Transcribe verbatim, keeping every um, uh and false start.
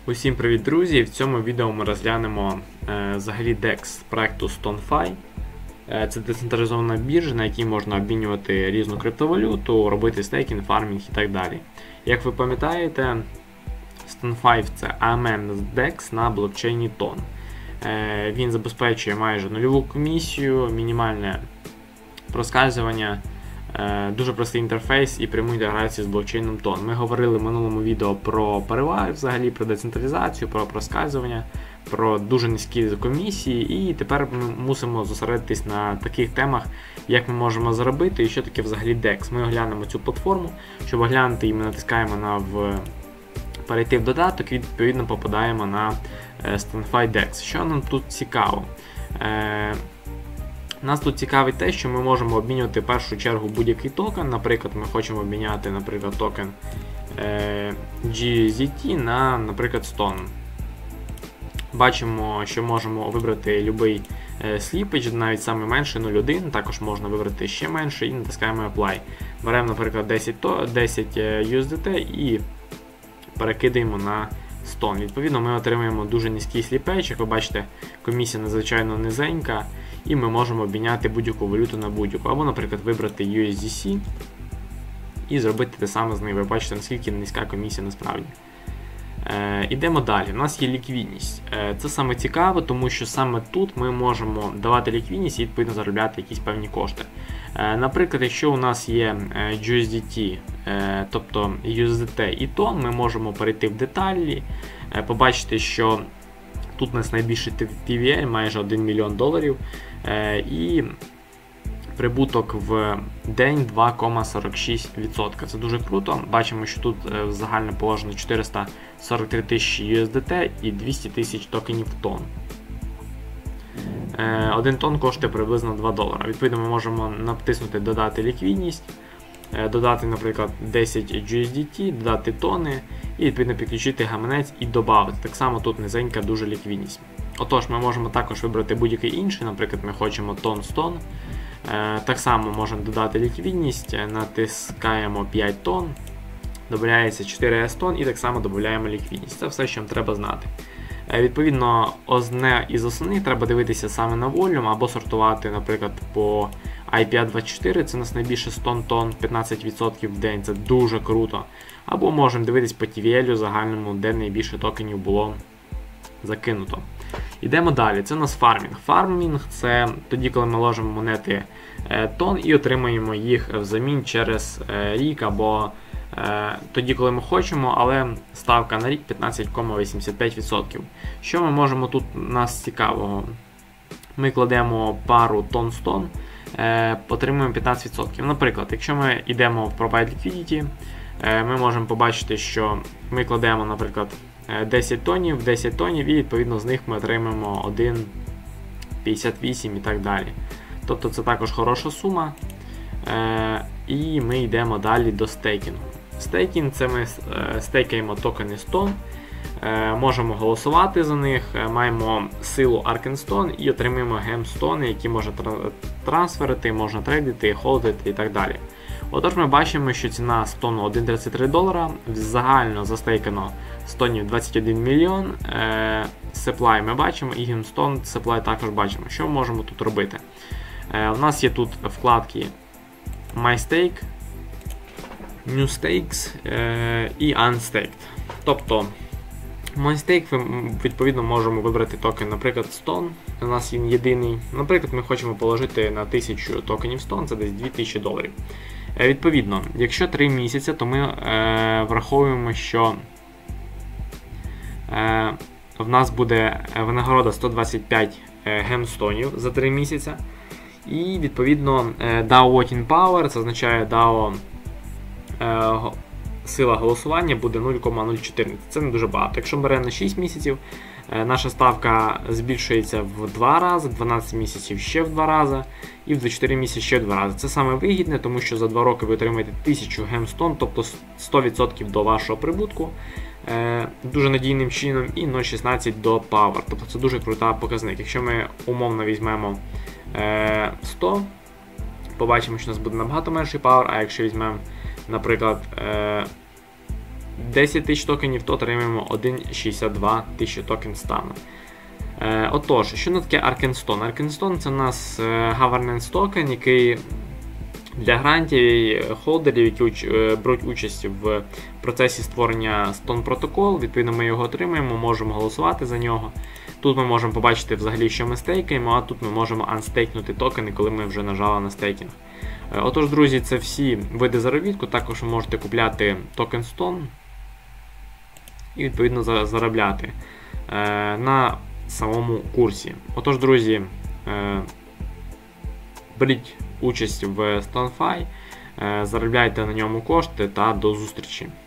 Усім привіт, друзі! В цьому відео ми розглянемо е, взагалі декс проекту StoneFi. Е, це децентралізована біржа, на якій можна обмінювати різну криптовалюту, робити стейкінг, фармінг і так далі. Як ви пам'ятаєте, StoneFi – це ей ем ем декс на блокчейні тон. Е, він забезпечує майже нульову комісію, мінімальне проскальзування, дуже простий інтерфейс і пряму інтеграцію з блокчейном тон. Ми говорили в минулому відео про переваги, взагалі, про децентралізацію, про проскальзування, про дуже низькі комісії, і тепер ми мусимо зосередитись на таких темах, як ми можемо заробити і що таке взагалі декс. Ми оглянемо цю платформу. Щоб оглянути її, ми натискаємо на в... перейти в додаток і відповідно попадаємо на StoneFi декс. Що нам тут цікаво? Нас тут цікавить те, що ми можемо обмінювати в першу чергу будь-який токен. Наприклад, ми хочемо обміняти, наприклад, токен е, джі ю ес ді ті на, наприклад, Stone. Бачимо, що можемо вибрати будь-який е, сліпедж, навіть саме менший нуль цілих один, також можна вибрати ще менше і натискаємо Apply. Беремо, наприклад, десять, десять ю ес ді ти і перекидаємо на Stone. Відповідно, ми отримаємо дуже низький сліпедж. Як ви бачите, комісія надзвичайно низенька. І ми можемо обміняти будь-яку валюту на будь-яку. Або, наприклад, вибрати ю ес ді сі і зробити те саме з нею. Ви бачите, наскільки низька комісія насправді. Е, Ідемо далі. У нас є ліквідність. Е, це саме цікаво, тому що саме тут ми можемо давати ліквідність і відповідно заробляти якісь певні кошти. Е, наприклад, якщо у нас є ю ес ді ті, е, тобто ю ес ді ти і тон, ми можемо перейти в деталі, е, побачити, що тут у нас найбільший пі ві ель, майже один мільйон доларів, е, і прибуток в день два цілих сорок шість відсотка. Це дуже круто. Бачимо, що тут е, загально положено чотириста сорок три тисячі ю ес ді ти і двісті тисяч токенів тон. Е, один тон коштує приблизно два долара. Відповідно, ми можемо натиснути «Додати ліквідність», е, додати, наприклад, десять ю ес ді ти, додати тони, і відповідно підключити гаманець і додати. Так само тут низенька дуже ліквідність. Отож, ми можемо також вибрати будь-який інший, наприклад, ми хочемо тон стон. Е, так само можемо додати ліквідність, натискаємо п'ять тонн, додається чотири ес тонн і так само додаємо ліквідність. Це все, що нам треба знати. Е, відповідно, одне із основних треба дивитися саме на волюм або сортувати, наприклад, по ай пі ей двадцять чотири, це у нас найбільше сто тонн, п'ятнадцять відсотків в день, це дуже круто. Або можемо дивитись по ті ві ель загальному, де найбільше токенів було закинуто. Йдемо далі, це у нас фармінг. Фармінг – це тоді, коли ми ложимо монети е, тон і отримуємо їх взамін через е, рік, або е, тоді, коли ми хочемо, але ставка на рік п'ятнадцять цілих вісімдесят п'ять відсотків. Що ми можемо тут у нас цікавого? Ми кладемо пару тон-стон, е, отримуємо п'ятнадцять відсотків. Наприклад, якщо ми йдемо в Provide Liquidity, е, ми можемо побачити, що ми кладемо, наприклад, десять тонів, десять тонів, і відповідно з них ми отримаємо один цілих п'ятдесят вісім і так далі. Тобто це також хороша сума. Е, і ми йдемо далі до стейкінгу. Стейкінг – це ми е, стейкаємо токени Stone, е, можемо голосувати за них, е, маємо силу Arkenstone і отримуємо Gemstone, які можна трансферити, можна трейдити, холдити і так далі. Отож, ми бачимо, що ціна Stone один цілих тридцять три долара, загально застейкано стонів двадцять один мільйон, е, supply ми бачимо і Gemstone supply також бачимо. Що ми можемо тут робити? Е, у нас є тут вкладки MyStake, New Stakes е, і Unstaked. Тобто, MyStake ми відповідно можемо вибрати токен, наприклад, Stone, у нас він єдиний. Наприклад, ми хочемо положити на тисячу токенів Stone, це десь дві тисячі доларів. Е, відповідно, якщо три місяці, то ми е, враховуємо, що е, в нас буде винагорода сто двадцять п'ять гемстонів за три місяці. І відповідно дао Voting Power, це означає дао е, сила голосування буде нуль цілих нуль чотирнадцять. Це не дуже багато. Якщо беремо на шість місяців, е, наша ставка збільшується в два рази, дванадцять місяців ще в два рази, і в двадцять чотири місяці ще в два рази. Це саме вигідне, тому що за два роки ви отримаєте тисячу гемстон, тобто сто відсотків до вашого прибутку, е, дуже надійним чином, і нуль цілих шістнадцять до Power. Тобто це дуже крута показник. Якщо ми умовно візьмемо е, сто, побачимо, що у нас буде набагато менший Power, а якщо візьмемо, наприклад, е, десять тисяч токенів, то отримаємо один цілих шістдесят два тисячі токен стану. Е, отож, що на таке Arkenstone? Arkenstone це у нас governance токен, який для грантів і холдерів, які уч, е, беруть участь в процесі створення Stone Protocol. Відповідно, ми його отримаємо, можемо голосувати за нього. Тут ми можемо побачити взагалі, що ми стейкаємо, а тут ми можемо анстейкнути токени, коли ми вже нажали на стейкінг. Е, отож, друзі, це всі види заробітку. Також ви можете купляти токен Stone і відповідно заробляти е, на самому курсі. Отож, друзі, е, беріть участь в StoneFi, е, заробляйте на ньому кошти та до зустрічі.